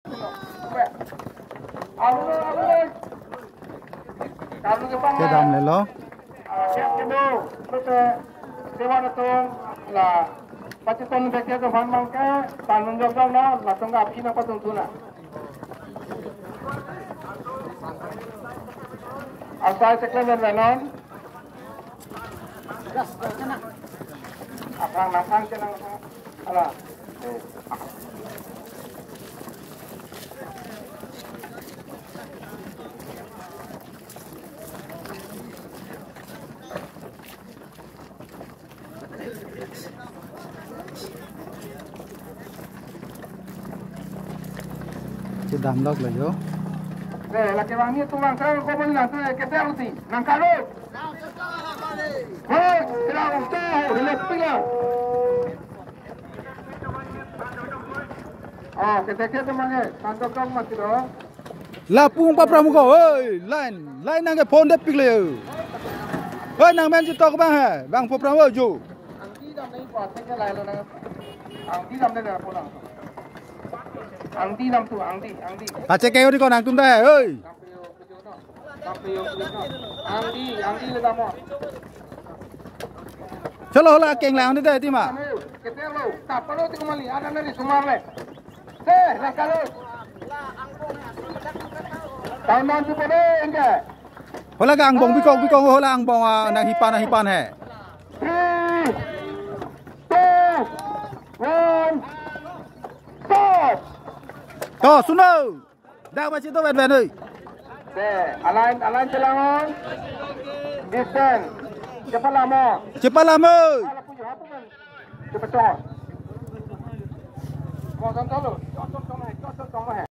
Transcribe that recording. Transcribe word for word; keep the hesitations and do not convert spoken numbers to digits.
Cái đầm này lo. Là Pakistan bakia ke fan mangka tanun jog jog na latong ga pina patung tuna asal seklen dan menon akang nakang cenang ala Cái đầm lốc là vô. Eh, la que van ni tu van traer como en la que te hago ti. Nancalo. Eh, era usted, le pilla. Ah, que te quede mane, tanto como mati do. Lapung pa pramuka ơi, lain, lain nang cái phone đẹp pik le. Ơi nang men chito bang ha, bang pa pramu jo. Ang di dam nei pa te lai lo na. Ang di dam nei na po na. Ang di nam tu, ang di, ang di. Ta che kêu đi con nàng tum ta ơi. Ang di, ang di le damo. Chalo hola keng lang đi đây tí mà. Que te lo, tapalo te como ali, ada na ni sumarle. Eh, la calo. Taiman tu pode enggak? Hola ka ang bong bikong bikong hola ang bong nang hipan nang hipan he. Three, two, one, stop. To suno. Dah macam tu ven ven ơi. Deh, alain alain celangon. Distance. Cepat lama. Cepat lama. Kalau punya apa kan? Cepat cepat. Mau santai lo. Cocok sama, cocok sama.